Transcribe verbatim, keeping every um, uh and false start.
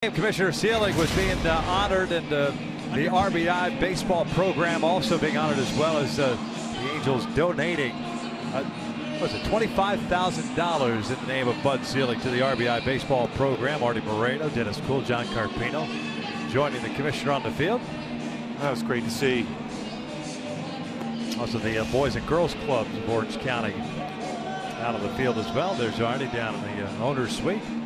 Commissioner Selig was being uh, honored, and uh, the R B I baseball program also being honored, as well as uh, the Angels donating uh, what was it, twenty-five thousand dollars in the name of Bud Selig to the R B I baseball program. Artie Moreno, Dennis Cool, John Carpino joining the commissioner on the field. That was great to see. Also the uh, Boys and Girls Clubs of Orange County out of the field as well. There's Artie down in the uh, owner's suite.